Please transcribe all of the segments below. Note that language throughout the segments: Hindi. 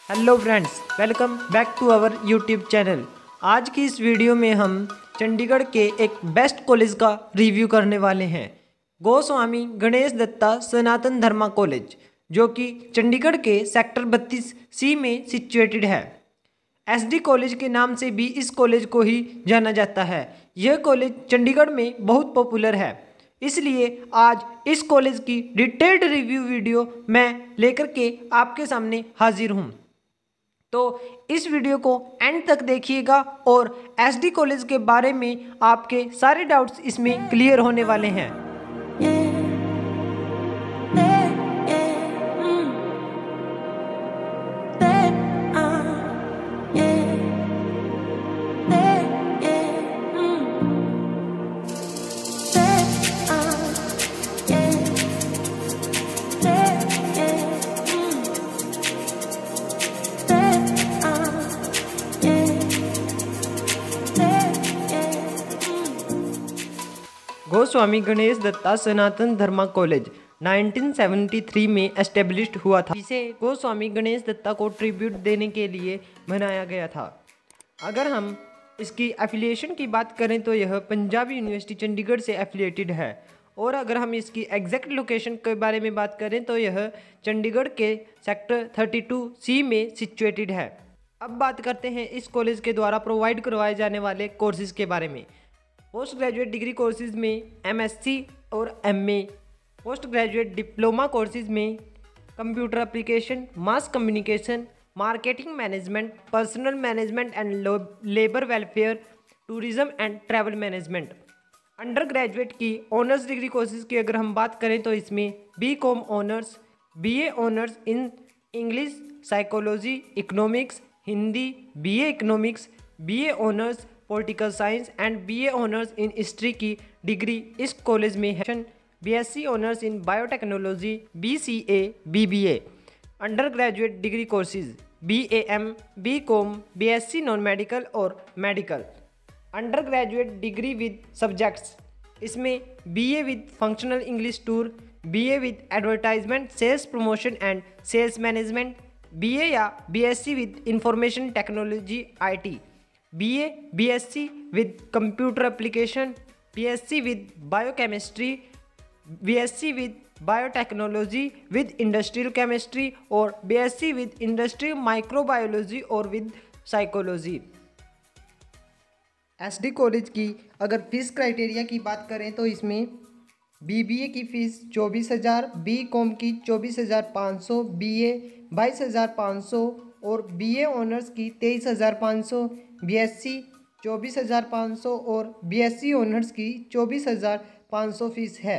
Hello friends, welcome back to our YouTube channel. आज की इस वीडियो में हम चंडीगढ़ के एक बेस्ट कॉलेज का रिव्यू करने वाले हैं, गोस्वामी गणेश दत्ता सनातन धर्मा कॉलेज, जो कि चंडीगढ़ के सेक्टर 32C में सिचुएटेड है। एसडी कॉलेज के नाम से भी इस कॉलेज को ही जाना जाता है। यह कॉलेज चंडीगढ़ में बहुत पॉपुलर है, इसलिए आज इस कॉलेज की डिटेल्ड रिव्यू वीडियो मैं लेकर के आपके सामने हाजिर हूँ। तो इस वीडियो को एंड तक देखिएगा और एसडी कॉलेज के बारे में आपके सारे डाउट्स इसमें क्लियर होने वाले हैं। गोस्वामी गणेश दत्ता सनातन धर्मा कॉलेज 1973 में एस्टेब्लिश्ड हुआ था, जिसे गोस्वामी गणेश दत्ता को ट्रिब्यूट देने के लिए बनाया गया था। अगर हम इसकी एफिलिएशन की बात करें तो यह पंजाब यूनिवर्सिटी चंडीगढ़ से एफिलिएटेड है, और अगर हम इसकी एग्जैक्ट लोकेशन के बारे में बात करें तो यह चंडीगढ़ के सेक्टर 32C में सिचुएटेड है। अब बात करते हैं इस कॉलेज के द्वारा प्रोवाइड करवाए जाने वाले कोर्सेज के बारे में। पोस्ट ग्रेजुएट डिग्री कोर्सेज में MSc और MA, post graduate diploma courses में computer application, mass communication, marketing management, personal management and labour welfare, tourism and travel management. Undergraduate की ऑनर्स डिग्री कोर्सेज की अगर हम बात करें तो इसमें BCom honours, BA honours in English, psychology, economics, Hindi, BA economics, BA honours political science and BA honours in history की डिग्री इस कॉलेज में है। BSc honours in biotechnology, BCA, BBA। Undergraduate degree courses BAM, BCom, BSc non medical और medical. Undergraduate degree with subjects, इसमें BA with functional English tour, BA with advertisement, sales promotion and sales management, BA या BSc with information technology IT, BA, BSc with computer application, BSc with biochemistry, BSc with biotechnology with industrial chemistry और BSc with industrial microbiology और with psychology। एसडी कॉलेज की अगर फीस क्राइटेरिया की बात करें तो इसमें BBA की फ़ीस 24,000, BCom की 24,500, BA 22,500 और BA ऑनर्स की 23,500, BSc 24,500 और BSc ऑनर्स की 24,500 फीस है।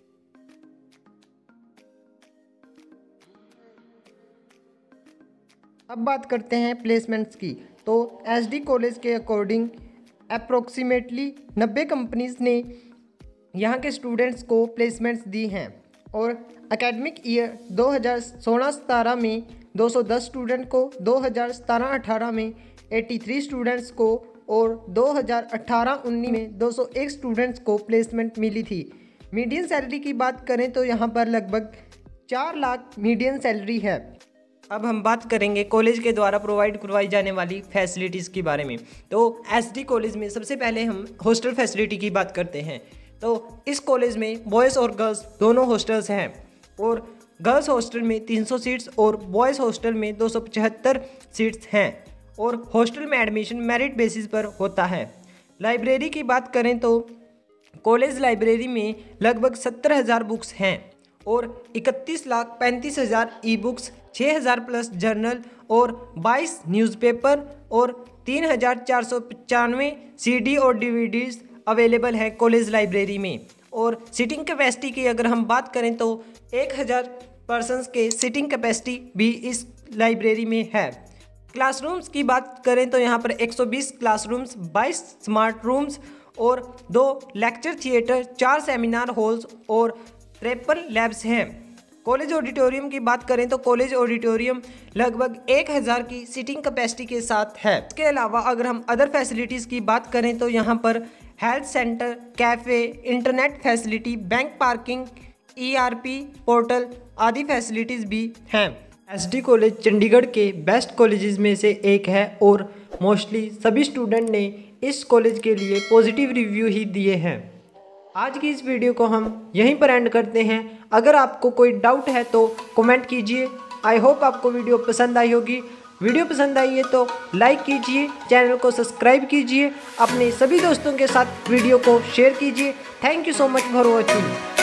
अब बात करते हैं प्लेसमेंट्स की। तो एसडी कॉलेज के अकॉर्डिंग अप्रोक्सीमेटली 90 कंपनीज ने यहाँ के स्टूडेंट्स को प्लेसमेंट्स दी हैं, और एकेडमिक ईयर 2016-17 में 210 स्टूडेंट को, 2017-18 में 83 स्टूडेंट्स को और 2018-19 में 201 स्टूडेंट्स को प्लेसमेंट मिली थी। मीडियन सैलरी की बात करें तो यहाँ पर लगभग 4 लाख मीडियन सैलरी है। अब हम बात करेंगे कॉलेज के द्वारा प्रोवाइड करवाई जाने वाली फैसिलिटीज़ के बारे में। तो एसडी कॉलेज में सबसे पहले हम हॉस्टल फैसिलिटी की बात करते हैं। तो इस कॉलेज में बॉयज़ और गर्ल्स दोनों हॉस्टल्स हैं, और गर्ल्स हॉस्टल में 300 सीट्स और बॉयज़ हॉस्टल में 275 सीट्स हैं, और हॉस्टल में एडमिशन मेरिट बेसिस पर होता है। लाइब्रेरी की बात करें तो कॉलेज लाइब्रेरी में लगभग 70,000 बुक्स हैं, और 31,35,000 ई बुक्स, 6,000 प्लस जर्नल और 22 न्यूज़पेपर और 3,495 CD और DVDs अवेलेबल है कॉलेज लाइब्रेरी में। और सिटिंग कैपेसिटी की अगर हम बात करें तो 1,000 पर्सनस के सिटिंग कैपेसिटी भी इस लाइब्रेरी में है। क्लासरूम्स की बात करें तो यहाँ पर 120 क्लासरूम्स, 22 स्मार्ट रूम्स और 2 लेक्चर थिएटर, 4 सेमिनार हॉल्स और 53 लैब्स हैं। कॉलेज ऑडिटोरियम की बात करें तो कॉलेज ऑडिटोरियम लगभग 1,000 की सीटिंग कैपेसिटी के साथ है। इसके अलावा अगर हम अदर फैसिलिटीज़ की बात करें तो यहाँ पर health centre, cafe, internet facility, bank parking, ERP portal आदि फैसिलिटीज़ भी हैं। एसडी कॉलेज चंडीगढ़ के बेस्ट कॉलेजेस में से एक है और मोस्टली सभी स्टूडेंट ने इस कॉलेज के लिए पॉजिटिव रिव्यू ही दिए हैं। आज की इस वीडियो को हम यहीं पर एंड करते हैं। अगर आपको कोई डाउट है तो कमेंट कीजिए। आई होप आपको वीडियो पसंद आई होगी। वीडियो पसंद आई है तो लाइक कीजिए, चैनल को सब्सक्राइब कीजिए, अपने सभी दोस्तों के साथ वीडियो को शेयर कीजिए। Thank you so much for watching.